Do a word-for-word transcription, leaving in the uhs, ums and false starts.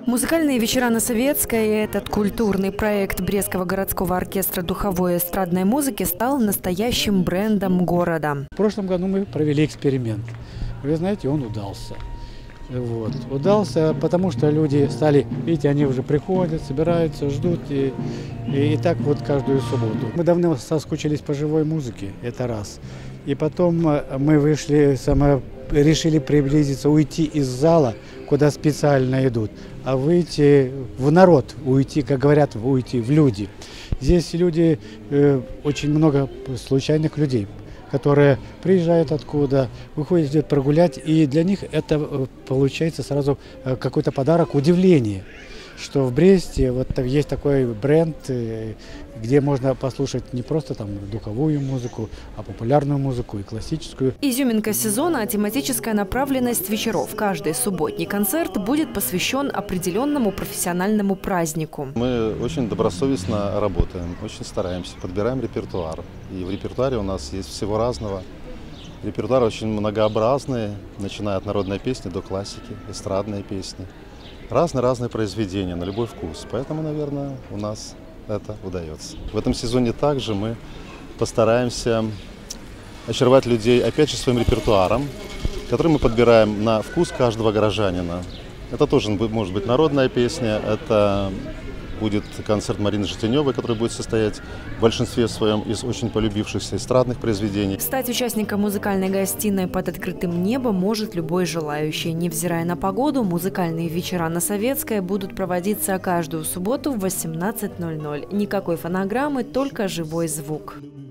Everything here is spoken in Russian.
Музыкальные вечера на Советской – этот культурный проект Брестского городского оркестра духовой эстрадной музыки стал настоящим брендом города. В прошлом году мы провели эксперимент. Вы знаете, он удался. Вот. Удался, потому что люди стали, видите, они уже приходят, собираются, ждут, и, и, и так вот каждую субботу. Мы давно соскучились по живой музыке, это раз. И потом мы вышли, само, решили приблизиться, уйти из зала, куда специально идут, а выйти в народ, уйти, как говорят, уйти в люди. Здесь люди, э, очень много случайных людей, которые приезжают откуда, выходят, идут прогулять, и для них это получается сразу какой-то подарок, удивление, что в Бресте вот есть такой бренд, где можно послушать не просто там духовую музыку, а популярную музыку и классическую. Изюминка сезона – тематическая направленность вечеров. Каждый субботний концерт будет посвящен определенному профессиональному празднику. Мы очень добросовестно работаем, очень стараемся, подбираем репертуар. И в репертуаре у нас есть всего разного. Репертуар очень многообразный, начиная от народной песни до классики, эстрадной песни. Разные-разные произведения на любой вкус, поэтому, наверное, у нас это удается. В этом сезоне также мы постараемся очаровать людей, опять же, своим репертуаром, который мы подбираем на вкус каждого горожанина. Это тоже может быть народная песня, это будет концерт Марины Житеневой, который будет состоять в большинстве своем из очень полюбившихся эстрадных произведений. Стать участником музыкальной гостиной под открытым небом может любой желающий. Невзирая на погоду, музыкальные вечера на Советской будут проводиться каждую субботу в восемнадцать ноль ноль. Никакой фонограммы, только живой звук.